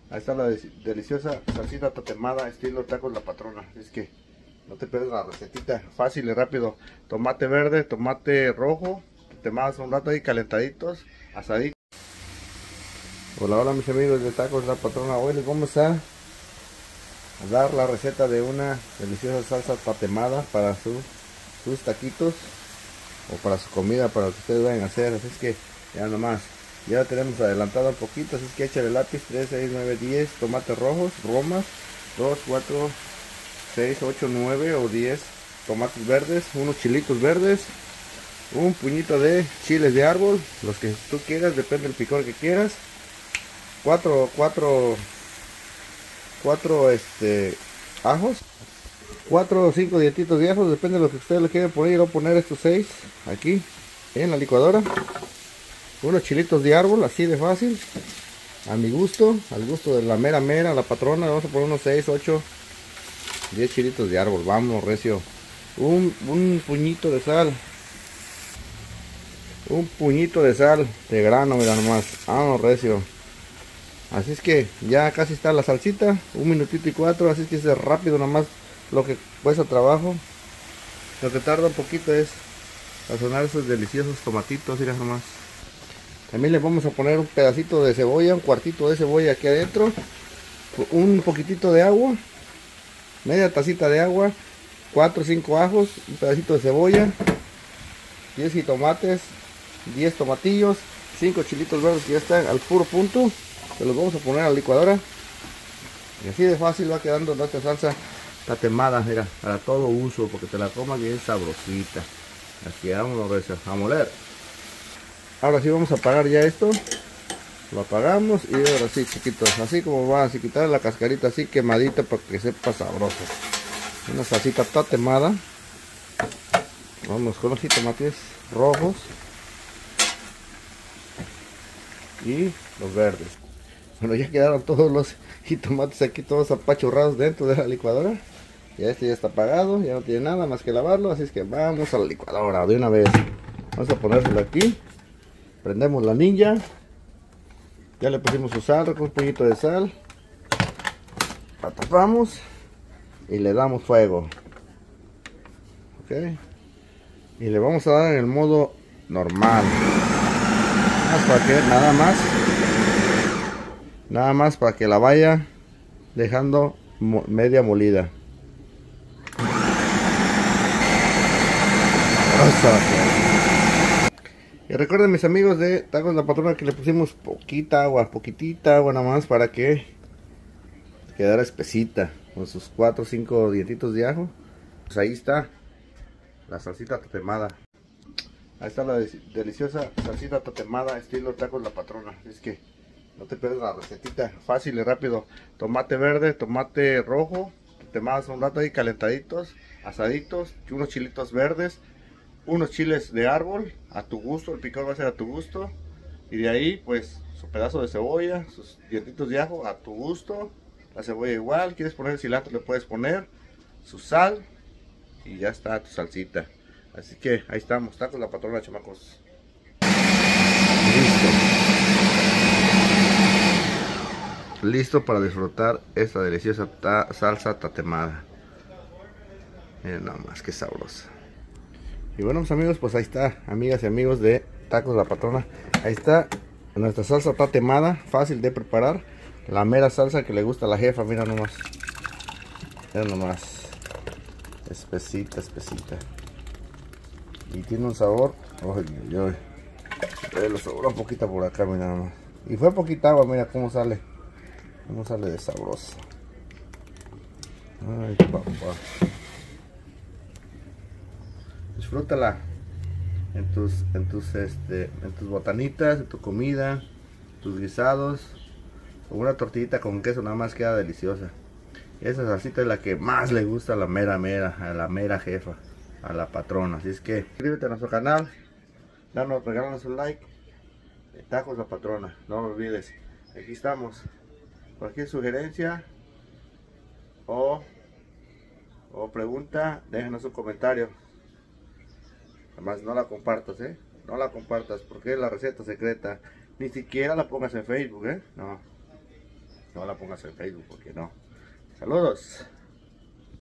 Ahí está la deliciosa salsita tatemada estilo tacos La Patrona. Es que no te pierdas la recetita, fácil y rápido. Tomate verde, tomate rojo, tatemadas un rato ahí calentaditos, asaditos. Hola, hola mis amigos de Tacos La Patrona. Hoy les vamos a dar la receta de una deliciosa salsa tatemada para sus taquitos o para su comida, para lo que ustedes vayan a hacer. Así es que ya nomás, ya tenemos adelantado un poquito, así es que échale lápiz. 3, 6, 9, 10 tomates rojos, romas, 2, 4, 6, 8, 9 o 10 tomates verdes, unos chilitos verdes, un puñito de chiles de árbol, los que tú quieras, depende del picor que quieras, 4 ajos, 4 o 5 dientitos de ajos, depende de lo que ustedes le quieran poner. Yo voy a poner estos 6 aquí en la licuadora. Unos chilitos de árbol, así de fácil, a mi gusto, al gusto de la mera La Patrona. Vamos a poner unos 6, 8, 10 chilitos de árbol. Vamos recio. Un puñito de sal, un puñito de sal de grano, mira nomás. Vamos recio. Así es que ya casi está la salsita, 1 minutito y 4, así es que es rápido nomás. Lo que cuesta trabajo, lo que tarda un poquito es sazonar esos deliciosos tomatitos, mira nomás. También le vamos a poner un pedacito de cebolla, un cuartito de cebolla aquí adentro, un poquitito de agua, media tacita de agua, 4 o 5 ajos, un pedacito de cebolla, 10 jitomates, 10 tomatillos, 5 chilitos verdes que ya están al puro punto. Se los vamos a poner a la licuadora y así de fácil va quedando nuestra salsa tatemada, mira, para todo uso, porque te la comas bien sabrosita. Así vamos a moler. Ahora sí vamos a apagar ya esto, lo apagamos y ahora sí, chiquitos, así como va, así quitar la cascarita así quemadita para que sepa sabroso. Una salsita tatemada. Vamos con los jitomates rojos y los verdes. Bueno, ya quedaron todos los jitomates aquí, todos apachurrados dentro de la licuadora. Ya este ya está apagado, ya no tiene nada más que lavarlo, así es que vamos a la licuadora de una vez. Vamos a ponérselo aquí. Prendemos la ninja. Ya le pusimos su sal, con un puñito de sal. La tapamos y le damos fuego. Ok. Y le vamos a dar en el modo normal. Nada más para que la vaya dejando media molida. Y recuerden mis amigos de Tacos La Patrona que le pusimos poquitita agua nada más para que quedara espesita con sus 4 o 5 dientitos de ajo. Pues ahí está la salsita tatemada. Ahí está la deliciosa salsita tatemada estilo Tacos La Patrona. Es que no te pierdas la recetita, fácil y rápido. Tomate verde, tomate rojo, tatemadas un rato ahí calentaditos, asaditos, unos chilitos verdes, unos chiles de árbol a tu gusto, el picor va a ser a tu gusto, y de ahí pues su pedazo de cebolla, sus dientitos de ajo a tu gusto, la cebolla igual, quieres poner cilantro le puedes poner, su sal y ya está tu salsita. Así que ahí estamos, Tacos La Patrona, chamacos. Listo para disfrutar esta deliciosa salsa tatemada. Miren nada más que sabrosa. Y bueno mis amigos, pues ahí está, amigas y amigos de Tacos La Patrona. Ahí está nuestra salsa tatemada, fácil de preparar. La mera salsa que le gusta a la jefa, mira nomás. Mira nomás. Espesita. Y tiene un sabor. Le sobró un poquito por acá, mira nomás. Y fue poquita agua, mira cómo sale. Cómo sale de sabroso. Ay, papá. Disfrútala en tus botanitas, en tu comida, tus guisados, con una tortillita con queso nada más queda deliciosa. Esa salsita es la que más le gusta a la mera jefa, a la patrona. Así es que suscríbete a nuestro canal, regálanos un like. Tacos La Patrona, no lo olvides. Aquí estamos. Cualquier sugerencia o pregunta, déjanos un comentario. Además no la compartas, no la compartas porque es la receta secreta. Ni siquiera la pongas en Facebook, no. No la pongas en Facebook porque no. Saludos.